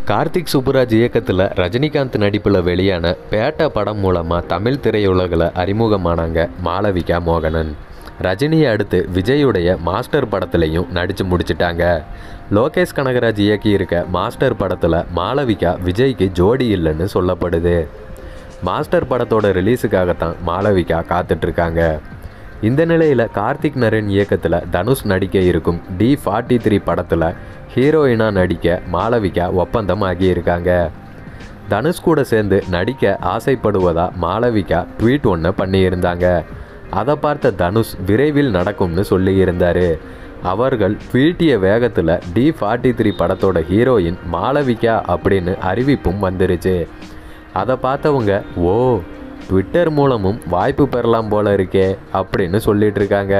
கார்த்திக் சுப்புராஜ் இயக்கத்தில் ரஜினிகாந்த் நடிப்பில் வெளியான பேட்டா படம் மூலமாக தமிழ் திரையுலகில் அறிமுகமானாங்க மாளவிகா மோகனன். ரஜினியை அடுத்து விஜயுடைய மாஸ்டர் படத்துலையும் நடித்து முடிச்சிட்டாங்க. லோகேஷ் கனகராஜ் இயக்கியிருக்க மாஸ்டர் படத்தில் மாளவிகா விஜய்க்கு ஜோடி இல்லைன்னு சொல்லப்படுது. மாஸ்டர் படத்தோட ரிலீஸுக்காகத்தான் மாளவிகா காத்துட்ருக்காங்க. இந்த நிலையில் கார்த்திக் நரேன் இயக்கத்தில் தனுஷ் நடிக்க இருக்கும் D43 படத்தில் ஹீரோயினாக நடிக்க மாளவிகா ஒப்பந்தம் ஆகியிருக்காங்க. தனுஷ் கூட சேர்ந்து நடிக்க ஆசைப்படுவதா மாளவிகா ட்வீட் ஒன்று பண்ணியிருந்தாங்க. அதை பார்த்த தனுஷ் விரைவில் நடக்கும்னு சொல்லியிருந்தார். அவர்கள் ட்வீட்டிய வேகத்தில் D43 படத்தோட ஹீரோயின் மாளவிகா அப்படின்னு அறிவிப்பும் வந்துருச்சு. அதை பார்த்தவங்க ஓ ட்விட்டர் மூலமும் வாய்ப்பு பெறலாம் போல இருக்கே அப்படின்னு சொல்லிட்டு இருக்காங்க.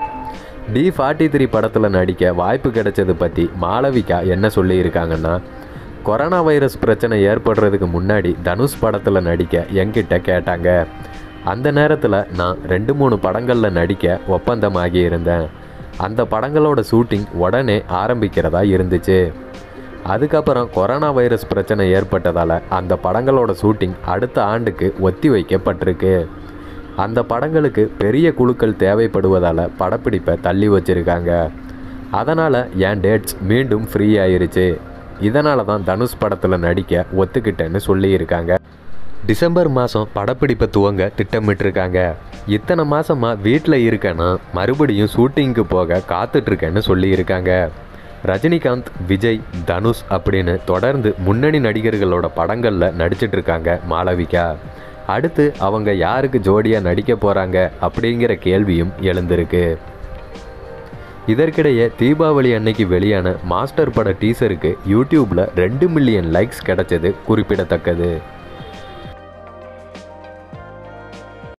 D43 படத்தில் நடிக்க வாய்ப்பு கிடைச்சது பற்றி மாளவிகா என்ன சொல்லியிருக்காங்கன்னா, கொரோனா வைரஸ் பிரச்சனை ஏற்படுறதுக்கு முன்னாடி தனுஷ் படத்தில் நடிக்க என்கிட்ட கேட்டாங்க. அந்த நேரத்தில் நான் 2-3 படங்களில் நடிக்க ஒப்பந்தமாகி இருந்தேன். அந்த படங்களோட ஷூட்டிங் உடனே ஆரம்பிக்கிறதா இருந்துச்சு. அதுக்கப்புறம் கொரோனா வைரஸ் பிரச்சனை ஏற்பட்டதால் அந்த படங்களோட ஷூட்டிங் அடுத்த ஆண்டுக்கு ஒத்தி வைக்கப்பட்டிருக்கு. அந்த படங்களுக்கு பெரிய குழுக்கள் தேவைப்படுவதால் படப்பிடிப்பை தள்ளி வச்சுருக்காங்க. அதனால் என் டேட்ஸ் மீண்டும் ஃப்ரீ ஆயிருச்சு. இதனால தான் தனுஷ் படத்தில் நடிக்க ஒத்துக்கிட்டேன்னு சொல்லியிருக்காங்க. டிசம்பர் மாதம் படப்பிடிப்பை துவங்க திட்டமிட்டிருக்காங்க. இத்தனை மாதமாக வீட்டில் இருக்கேன்னா மறுபடியும் ஷூட்டிங்க்கு போக காத்துட்ருக்கேன்னு சொல்லியிருக்காங்க. ரஜினிகாந்த், விஜய், தனுஷ் அப்படின்னு தொடர்ந்து முன்னணி நடிகர்களோட படங்களில் நடிச்சிட்ருக்காங்க மாளவிகா. அடுத்து அவங்க யாருக்கு ஜோடியாக நடிக்க போகிறாங்க அப்படிங்கிற கேள்வியும் எழுந்திருக்கு. இதற்கிடையே தீபாவளி அன்னைக்கு வெளியான மாஸ்டர் பட டீசருக்கு யூடியூப்பில் 2 மில்லியன் லைக்ஸ் கிடைச்சது குறிப்பிடத்தக்கது.